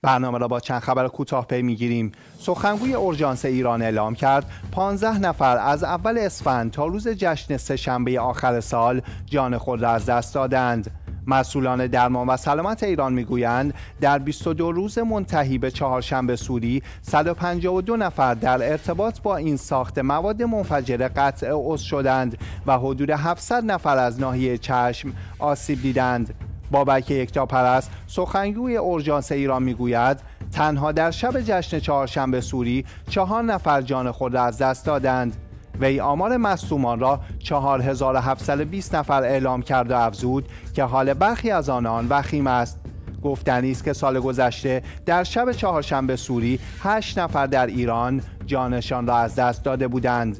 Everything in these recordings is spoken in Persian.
برنامه را با چند خبر کوتاه پی میگیریم. سخنگوی اورژانس ایران اعلام کرد 15 نفر از اول اسفند تا روز جشن سه‌شنبه آخر سال جان خود را از دست دادند. مسئولان درمان و سلامت ایران میگویند در 22 روز منتهی به چهارشنبه سوری 152 نفر در ارتباط با این ساخت مواد منفجره قطع عضو شدند و حدود 700 نفر از ناحیه چشم آسیب دیدند. بابک یکتاپرست سخنگوی اورژانس ایران میگوید تنها در شب جشن چهارشنبه سوری 4 نفر جان خود را از دست دادند. وی آمار مصدومان را 4720 نفر اعلام کرد و افزود که حال برخی از آنان وخیم است. گفتنی است که سال گذشته در شب چهارشنبه سوری 8 نفر در ایران جانشان را از دست داده بودند.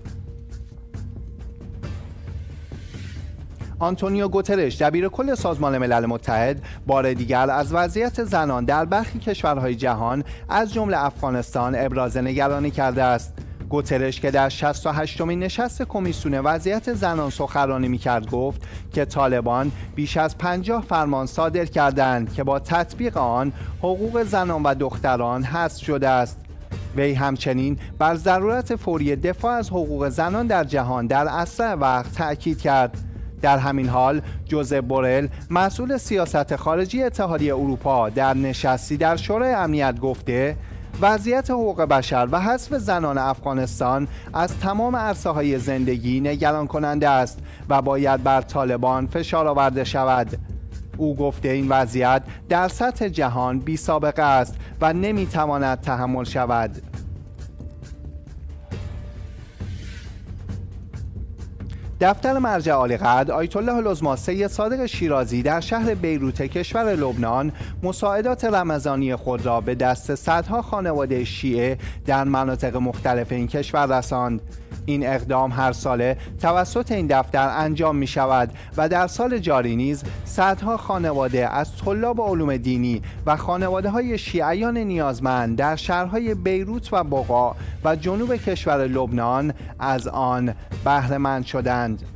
آنتونیو گوترش دبیرکل سازمان ملل متحد بار دیگر از وضعیت زنان در برخی کشورهای جهان از جمله افغانستان ابراز نگرانی کرده است. گوترش که در 68مین نشست کمیسیون وضعیت زنان سخنرانی می‌کرد گفت که طالبان بیش از 50 فرمان صادر کردند که با تطبیق آن حقوق زنان و دختران حذف شده است. وی همچنین بر ضرورت فوری دفاع از حقوق زنان در جهان در اسرع وقت تأکید کرد. در همین حال جوزپ بورل مسئول سیاست خارجی اتحادیه اروپا در نشستی در شورای امنیت گفته وضعیت حقوق بشر و حذف زنان افغانستان از تمام عرصه‌های زندگی نگران کننده است و باید بر طالبان فشار آورده شود. او گفته این وضعیت در سطح جهان بی سابقه است و نمیتواند تحمل شود. دفتر مرجع عالیقدر آیت الله العظمی سید صادق شیرازی در شهر بیروت کشور لبنان مساعدات رمضانی خود را به دست صدها خانواده شیعه در مناطق مختلف این کشور رساند. این اقدام هر ساله توسط این دفتر انجام می شود و در سال جاری نیز صدها خانواده از طلاب علوم دینی و خانواده های شیعیان نیازمند در شهرهای بیروت و بقا و جنوب کشور لبنان از آن بهره مند شدند.